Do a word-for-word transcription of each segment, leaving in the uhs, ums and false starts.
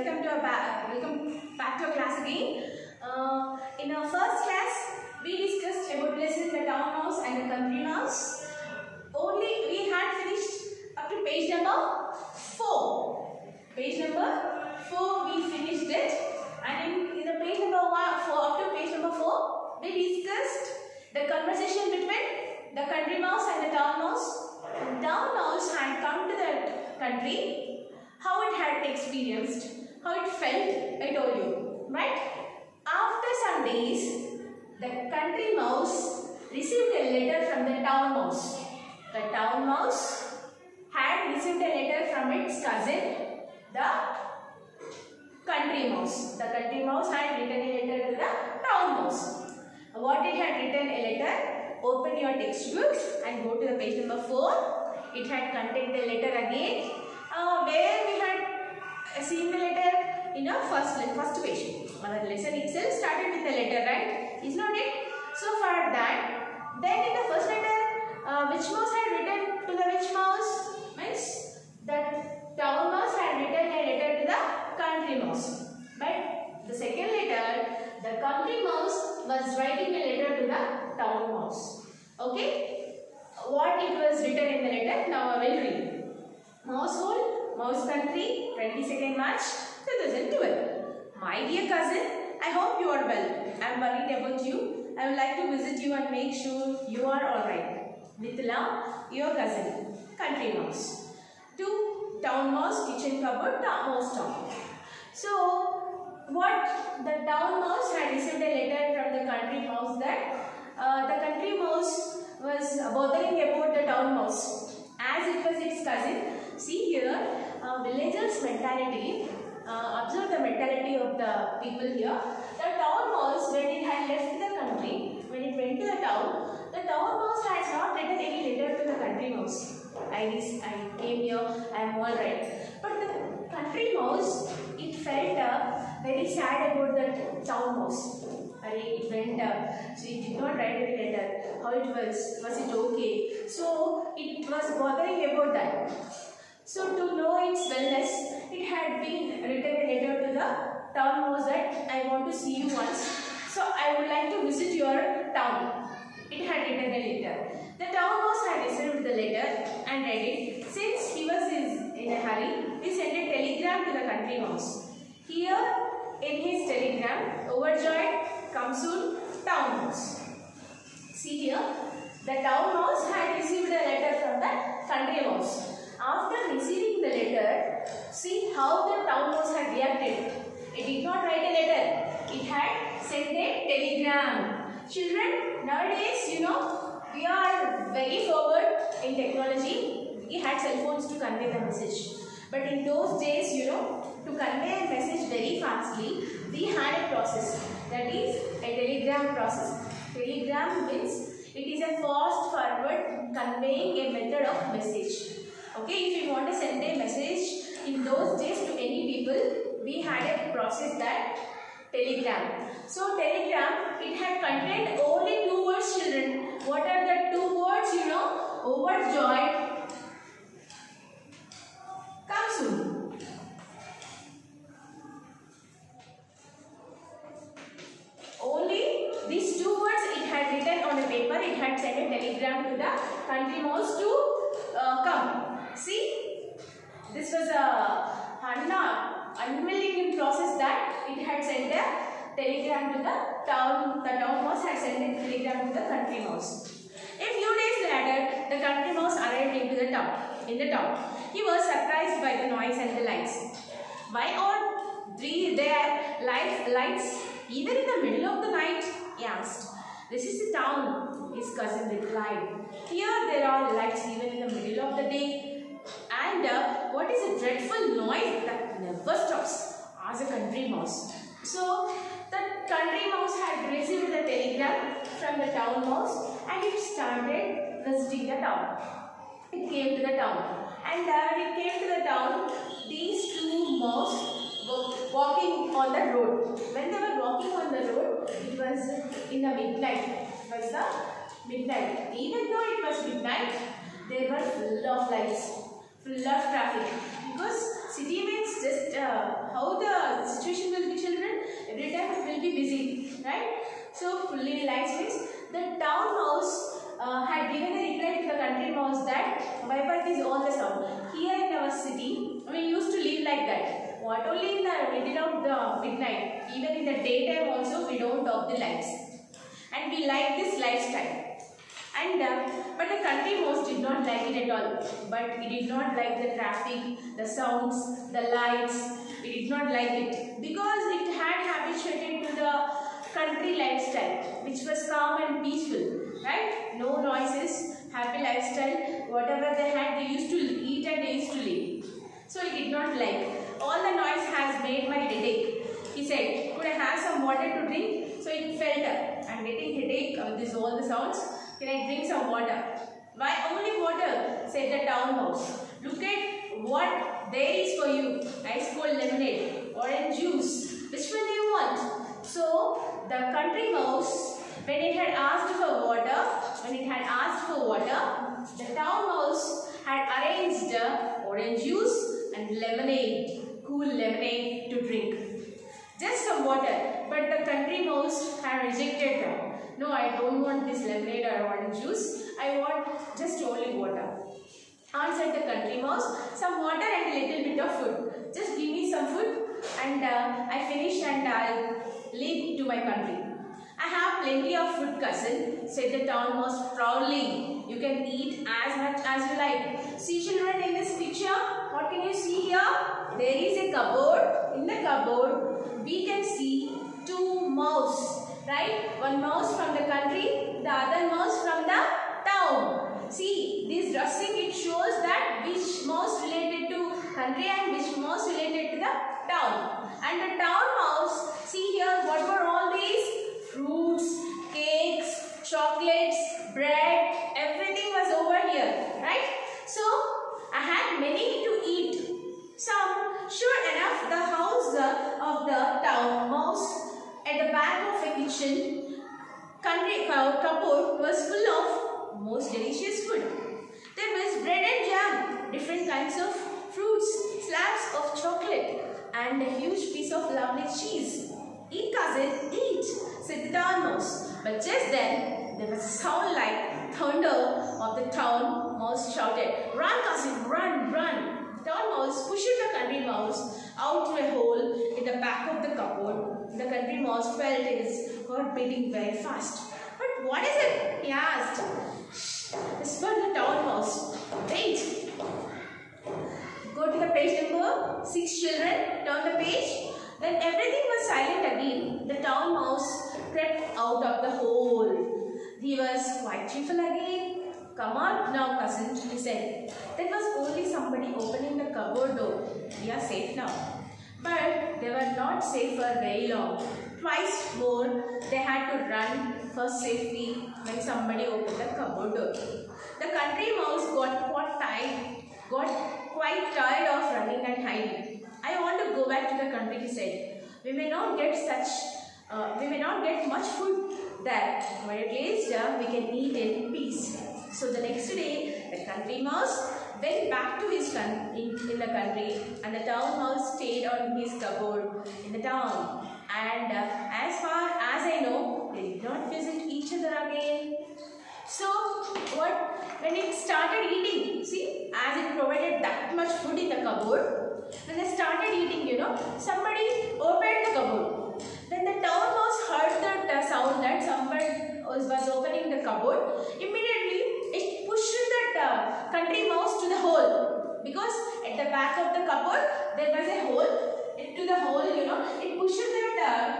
welcome to our back, welcome back to our class again. Uh, in our first class, we discussed about lessons the town mouse and the country mouse. Only we had finished up to page number four. Page number four, we finished it, and in, in the page number one, four, up to page number four, we discussed the conversation between the country mouse and the town mouse. The town mouse had come to the country. How it had experienced, how it felt, I told you, right? After some days, the country mouse received a letter from the town mouse. The town mouse had received a letter from its cousin, the country mouse. The country mouse had written a letter to the town mouse. What it had written a letter? Open your textbook and go to the page number four. It had contained the letter again. Uh, where we had seen the letter in a first first page. Our lesson itself started with the letter, right? Is not it? So for that, then in the first letter, uh, which mouse had written to the which mouse? Means that town mouse had written a letter to the country mouse. But the second letter, the country mouse was writing a letter to the town mouse. Okay? What it was written in the letter? Now I will read. Mousehole, Mouse Country, twenty-second March two thousand twelve. My dear cousin, I hope you are well. I am worried about you. I would like to visit you and make sure you are alright. With love, your cousin, Country Mouse. To Town Mouse, Kitchen Cupboard, Mouse Town. So, what the Town Mouse had received a letter from the Country Mouse that uh, the Country Mouse was bothering about the Town Mouse as it was its cousin. See here, uh, villagers' mentality. Uh, observe the mentality of the people here. The town mouse, when it had left the country, when it went to the town, the town mouse has not written any letter to the country mouse. I, I came here, I am alright. But the country mouse, it felt uh, very sad about the town mouse. It went up, so it did not write any letter. How it was, was it okay? So it was bothering about that. So to know its wellness, it had been written a letter to the town mouse that I want to see you once. So I would like to visit your town. It had written a letter. The town mouse had received the letter and read it. Since he was in a hurry, he sent a telegram to the country mouse. Here in his telegram, overjoyed, come soon, town mouse. See here, the town mouse had received a letter from the country mouse. After receiving the letter, see how the town mouse had reacted. It did not write a letter. It had sent a telegram. Children, nowadays, you know, we are very forward in technology. We had cell phones to convey the message. But in those days, you know, to convey a message very fastly, we had a process. That is a telegram process. Telegram means it is a fast forward conveying a method of message. Okay, if you want to send a message in those days to any people, we had a process that telegram. So telegram, it had contained only two words, children. What are the two words, you know? Overjoyed, come soon. Only these two words it had written on a paper. It had sent a telegram to the country mouse to uh, come. See, this was a unwilling process that it had sent a telegram to the town. The town mouse had sent a telegram to the country mouse. A few days later, the country mouse arrived into the town. In the town, he was surprised by the noise and the lights. Why are there lights, lights even in the middle of the night? He asked. This is the town, his cousin replied. Here there are lights even in the middle of the day. And uh, what is a dreadful noise that never stops? Asked a country mouse. So the country mouse had received the telegram from the town mouse and it started visiting the town. It came to the town. And uh, when it came to the town, these two mouse were walking on the road. When they were walking on the road, it was in the midnight. It was the midnight. Even though it was midnight, they were full of lights, full of traffic. Because city means just uh, how the situation will be, children. Every time it will be busy, right? So fully lights means the town mouse uh, had given a reply to the country mouse that my birth is all the sound. Here in our city, we used to live like that. Not only in the middle of the midnight, even in the daytime also we don't off the lights. And we like this lifestyle. And uh, but the country mouse did not like it at all. But it did not like the traffic, the sounds, the lights. It did not like it because it had habituated to the country lifestyle, which was calm and peaceful, right? No noises, happy lifestyle. Whatever they had, they used to eat and they used to live. So it did not like. All the noise has made my headache. He said, could I have some water to drink? So it felt, I'm getting headache with this all the sounds. Can I drink some water? Why only water? Said the town mouse. Look at what there is for you. Ice cold lemonade, orange juice. Which one do you want? So the country mouse, when it had asked for water, when it had asked for water, the town mouse had arranged orange juice and lemonade, cool lemonade to drink. Just some water, but the country mouse had rejected that. No, I don't want this lemonade or orange juice. I want just only water. Answered the country mouse, some water and a little bit of food. Just give me some food and uh, I finish and I'll leave to my country. I have plenty of food, cousin, said the town mouse proudly. You can eat as much as you like. See, children, in this picture, what can you see here? There is a cupboard. In the cupboard, we can see two mouse, right? One mouse from the country, the other mouse from the town. See, this dressing, it shows that which mouse related to country and which mouse related to the town. And the town mouse, see here, what were all these? Fruits, cakes, chocolates, bread, everything was over here, right? So, I had many to eat. Some, sure enough, the house of the town mouse at the back of a kitchen country cupboard was full of most delicious food. There was bread and jam, different kinds of fruits, slabs of chocolate, and a huge piece of lovely cheese. Eat, cousin, eat, said the town mouse. But just then, there was a sound like thunder of the town mouse shouted, run, cousin, run, run. The town mouse pushed the country mouse out to a hole in the back of the cupboard. The country mouse felt his heart beating very fast. But what is it? He asked. Shh, whispered the town mouse. Wait. Go to the page number six, children. Turn the page. When everything was silent again, the town mouse crept out of the hole. He was quite cheerful again. Come on now, cousin, he said. That was only somebody opening the cupboard door. We are safe now. But they were not safe for very long. Twice more, they had to run for safety when somebody opened the cupboard door. The country mouse got quite tired, got quite tired of running and hiding. I want to go back to the country, he said. We may not get such, uh, we may not get much food there, but at least uh, we can eat in peace. So the next day, the country mouse went back to his in, in the country, and the town mouse stayed on his cupboard in the town. And uh, as far as I know, they did not visit each other again. So what? When it started eating, see, as it provided that much food in the cupboard. When they started eating, you know, somebody opened the cupboard. When the town mouse heard that uh, sound that somebody was, was opening the cupboard, immediately it pushed that uh, country mouse to the hole. Because at the back of the cupboard, there was a hole. It, to the hole, you know, it pushed that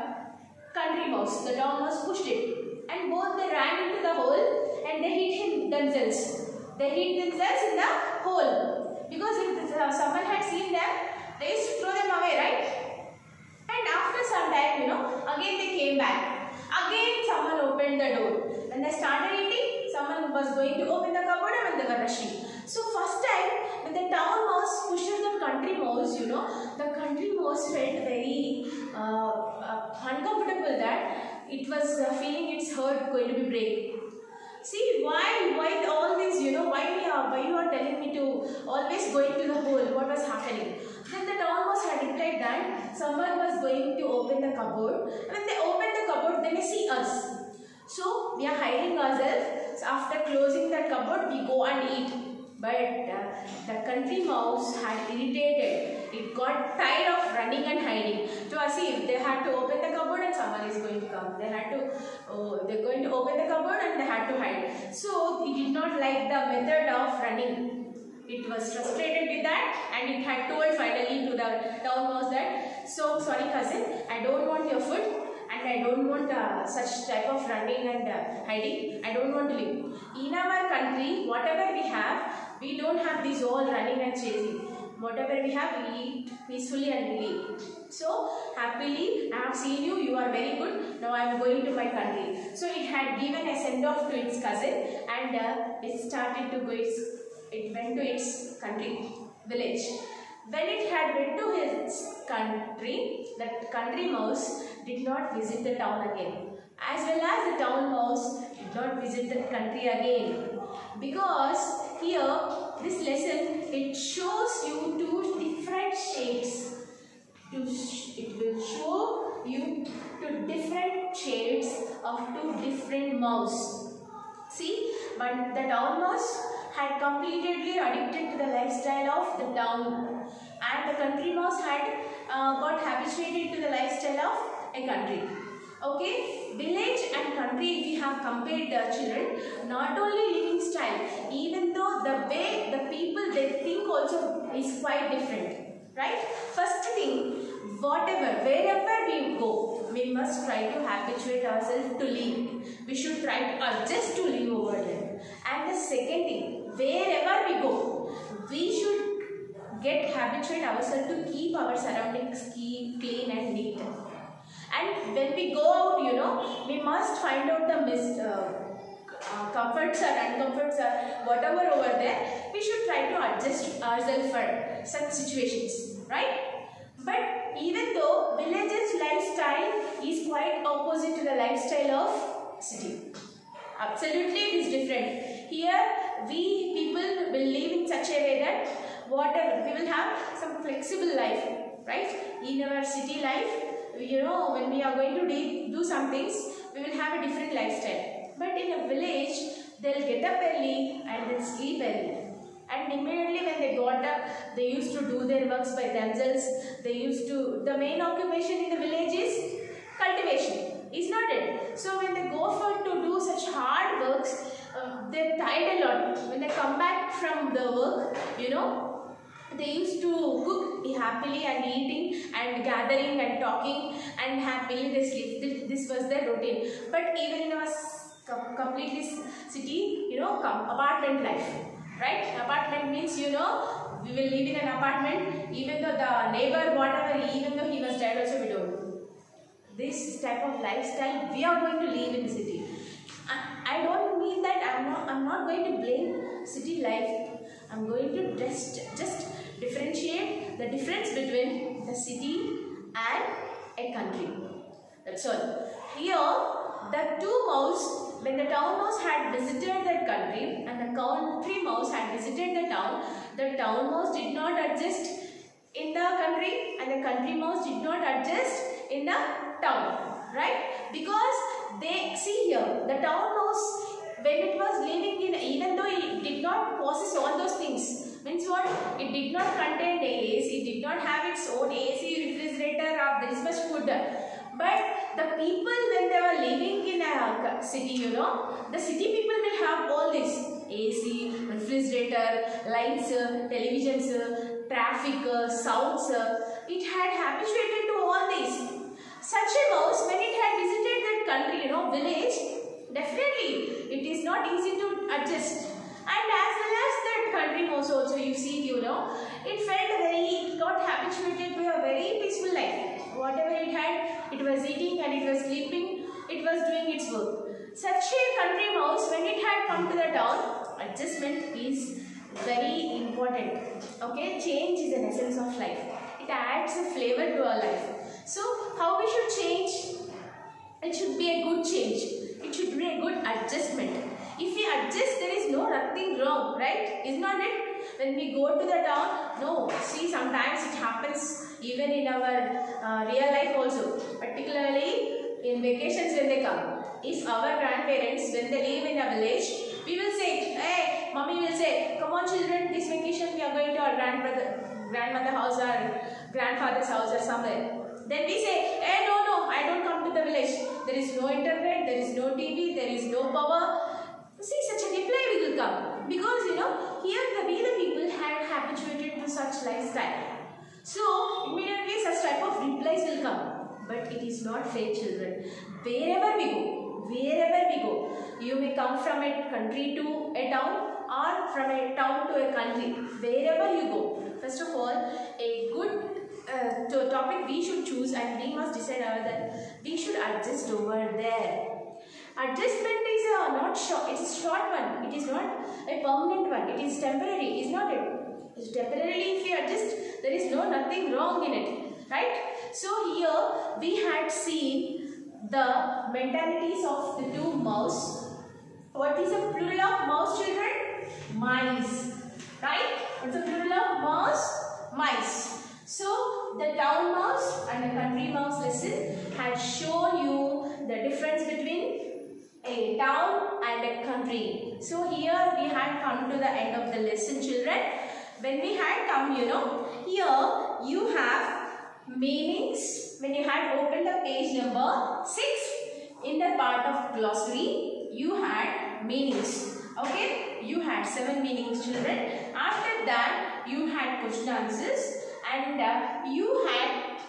uh, country mouse. The town mouse pushed it. And both they ran into the hole and they hid him themselves. They hid themselves in the hole. Because if uh, someone had seen them, they used to throw them away, right? And after some time, you know, again they came back. Again someone opened the door. When they started eating, someone was going to open the cupboard and they were rushing. So first time, when the town mouse pushed the country mouse, you know, the country mouse felt very uh, uh, uncomfortable that it was uh, feeling its heart going to be break. See, why, why all this, you know, why, we are, why you are telling me to always go into the hole, what was happening? Then the town mouse had replied that someone was going to open the cupboard. When they open the cupboard, they may see us. So we are hiding ourselves. So after closing the cupboard, we go and eat. But uh, the country mouse had irritated. It got tired of running and hiding. So I see they had to open the cupboard and someone is going to come. They had to, oh, they're going to open the cupboard and they had to hide. So it did not like the method of running. It was frustrated with that and it had told finally to the town mouse that, so sorry cousin, I don't want your food and I don't want uh, such type of running and uh, hiding. I don't want to live. In our country, whatever we have, we don't have this all running and chasing. Whatever we have, we eat peacefully and we live. So, happily, I have seen you, you are very good, now I am going to my country. So, it had given a send-off to its cousin and uh, it started to go, its, it went to its country, village. When it had went to its country, that country mouse did not visit the town again. As well as the town mouse did not visit the country again. Because here, this lesson, it shows you two different shades. It will show you two different shades of two different mouse. See, but the town mouse had completely addicted to the lifestyle of the town, and the country mouse had uh, got habituated to the lifestyle of a country. Okay, village and country, we have compared the children, not only living style, even though the way the people they think also is quite different, right? First thing, whatever, wherever we go, we must try to habituate ourselves to live. We should try to adjust to live over there. And the second thing, wherever we go, we should get habituate ourselves to keep our surroundings clean and neat. And when we go out, you know, we must find out the mis uh, uh, comforts or uncomforts or whatever over there. We should try to adjust ourselves for such situations, right? But even though village's lifestyle is quite opposite to the lifestyle of city. Absolutely it is different. Here we people will live in such a way that whatever, we will have some flexible life, right? In our city life, you know, when we are going to do, do some things, we will have a different lifestyle. But in a village, they'll get up early and they'll sleep early. And immediately when they got up, they used to do their works by themselves. They used to, the main occupation in the village is cultivation. Is not it? So when they go for to do such hard works, uh, they're tired a lot. When they come back from the work, you know, they used to cook happily and eating and gathering and talking and happily they sleep. This, this was their routine. But even in our completely city, you know, apartment life, right? Apartment means, you know, we will live in an apartment even though the neighbor, whatever, even though he was dead also we don't know. This type of lifestyle we are going to live in the city. I, I don't mean that I'm not, I'm not going to blame city life. I'm going to just, just differentiate the difference between the city and a country. That's all. Here, the two mouse, when the town mouse had visited that country and the country mouse had visited the town, the town mouse did not adjust in the country and the country mouse did not adjust in the town, right? Because they, see here, the town mouse, when it was living in, even though it did not possess all those things, means what? It did not contain A C, it did not have its own A C, refrigerator or this much food. But the people when they were living in a city, you know, the city people will have all this A C, refrigerator, lights, televisions, traffic, sounds. It had habituated to all these. Such a mouse, when it had visited that country, you know, village, definitely it is not easy to adjust. And as well as that country mouse also, you see, you know, it felt very, it got habituated to a very peaceful life. Whatever it had, it was eating and it was sleeping, it was doing its work. Such a country mouse, when it had come to the town, adjustment is very important. Okay, change is an essence of life. It adds a flavor to our life. So, how we should change? It should be a good change. It should be a good adjustment. If we adjust, there is no nothing wrong, right? Is not it? when we go to the town? No. See, sometimes it happens even in our uh, real life also, particularly in vacations when they come. If our grandparents, when they live in a village, we will say, hey, mommy will say, come on children, this vacation we are going to our grandmother, grandmother house or grandfather's house or somewhere. Then we say, hey, no, no, I don't come to the village. There is no internet, there is no T V, there is no power. See, such a reply will come. Because, you know, here the we the people had habituated to such lifestyle. So, immediately such type of replies will come. But it is not fair, children. Wherever we go, wherever we go, you may come from a country to a town or from a town to a country. Wherever you go, first of all, a good uh, to topic we should choose, and we must decide that we should adjust over there. Adjustment is a not short, it is short one. It is not a permanent one. It is temporary. Is not it? It's temporarily. If you adjust, there is no nothing wrong in it, right? So here we had seen the mentalities of the two mouse. What is the plural of mouse, children? Mice, right? What's the plural of mouse? Mice. So the town mouse and the country mouse lesson had shown you the difference between a town and a country. So here we had come to the end of the lesson, children. When we had come, you know, here you have meanings. When you had opened the page number six, in the part of glossary, you had meanings. Okay, you had seven meanings, children. After that, you had question answers, and uh, you had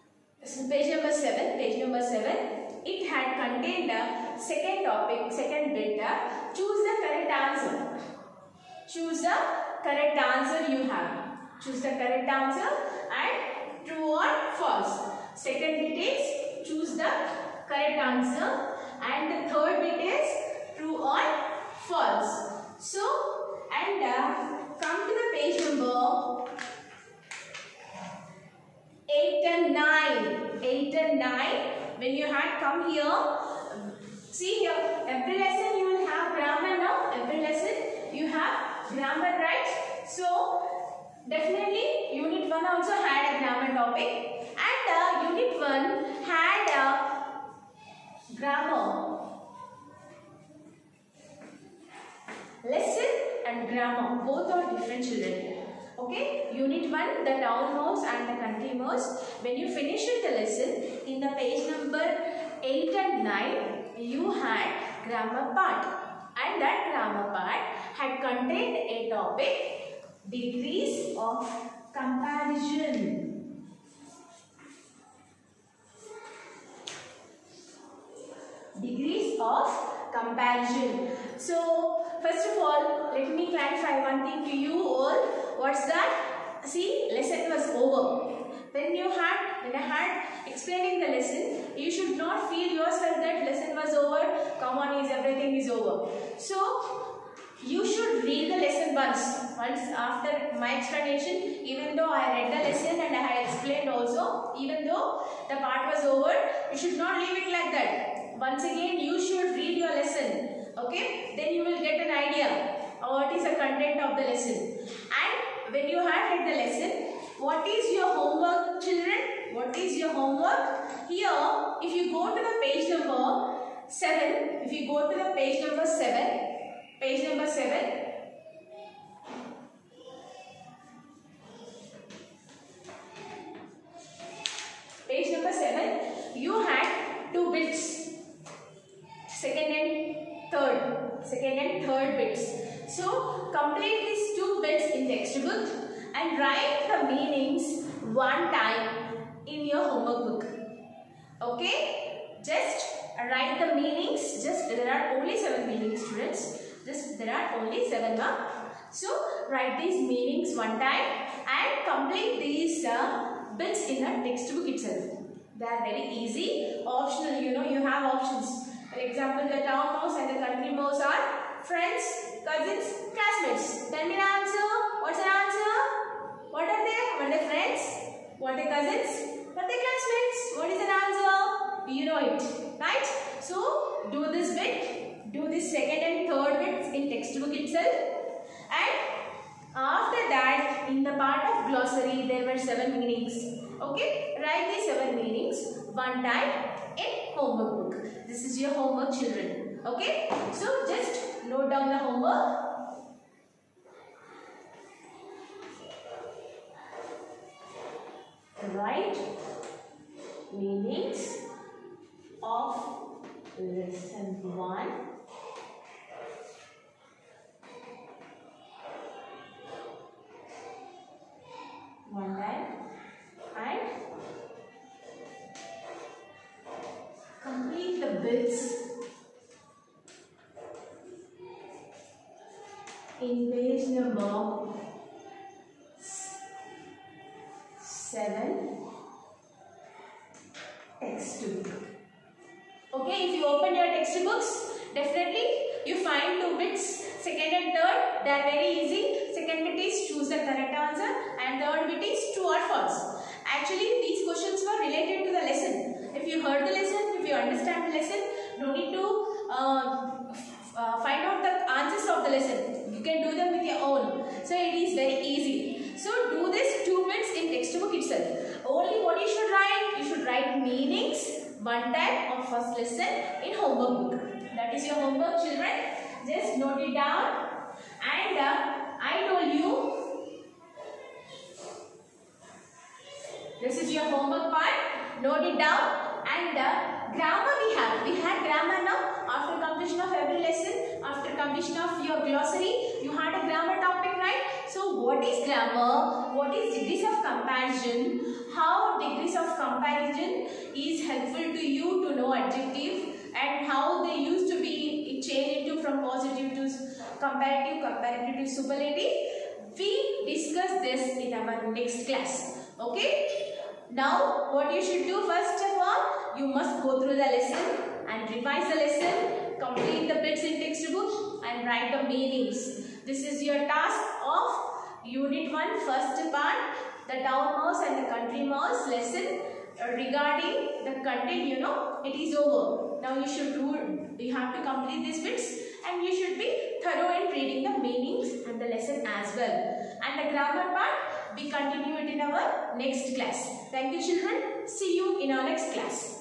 page number seven. Page number seven. It had contained the second topic, second bit. Uh, choose the correct answer. Choose the correct answer you have. Choose the correct answer and true or false. Second bit is choose the correct answer, and the third bit is true or false. So, and uh, come to the page number eight and nine. eight and nine. When you had come here, see here, every lesson you will have grammar now. Every lesson you have grammar, right? So, definitely unit one also had a grammar topic, and uh, unit one had a grammar lesson and grammar. Both are different, children. Okay, unit one, the town mouse and the country mouse. When you finish with the lesson, in the page number eight and nine, you had grammar part, and that grammar part had contained a topic, degrees of comparison. Degrees of comparison. So, first of all, let me clarify one thing to you all. What's that? See, lesson was over. When you had, when I had explaining the lesson, you should not feel yourself that lesson was over. Come on, is everything is over. So, you should read the lesson once. Once after my explanation, even though I read the lesson and I had explained also, even though the part was over, you should not leave it like that. Once again, you should read your lesson. Okay? Then you will get an idea of what is the content of the lesson. And when you have read the lesson, what is your homework, children? What is your homework? Here, if you go to the page number seven, if you go to the page number seven, page number seven, page number seven, you had two bits, second and third, second and third bits. So, complete these two bits in textbook and write the meanings one time in your homework book. Okay? Just write the meanings. Just there are only seven meanings, students. Just there are only seven marks. So, write these meanings one time and complete these uh, bits in the textbook itself. They are very easy. Optional, you know, you have options. For example, the town mouse and the country mouse are friends, cousins, classmates. Tell me the answer. What's the answer? What are they? What are they friends? What are cousins? What are they classmates? What is an answer? You know it, right? So, do this bit. Do this second and third bits in textbook itself. And After that, in the part of glossary, there were seven meanings. Okay, write these seven meanings one time in homework book. This is your homework, children. Okay, so just note down the homework. Write meanings of lesson one. One time and complete the bits in page number seven textbook. Okay, if you open your textbooks, definitely you find two bits, second and third. They are very easy. Second bit is choose the correct answer and third bit is true or false. Actually, these questions were related to the lesson. If you heard the lesson, if you understand the lesson, no need to uh, uh, find out the answers of the lesson. You can do them with your own. So it is very easy. So do this two bits in textbook itself. Only what you should write? You should write meanings one time of first lesson in homework book. That is your homework, children. Just note it down. And uh, I told you, this is your homework part. Note it down. And uh, grammar we have. We had grammar now. After completion of every lesson, after completion of your glossary, you had a grammar topic, right? So what is grammar? What is degrees of comparison? How degrees of comparison is helpful to you to know adjective and how they used to be changed into from positive to comparative, comparative to superlative. We discuss this in our next class. Okay? Now what you should do first of all, you must go through the lesson and revise the lesson, complete the bits in textbook and write the meanings. This is your task of Unit one first part, the town mouse and the country mouse lesson regarding the content, you know, it is over. Now you should do, you have to complete these bits and you should be thorough in reading the meanings and the lesson as well. And the grammar part, we continue it in our next class. Thank you, children. See you in our next class.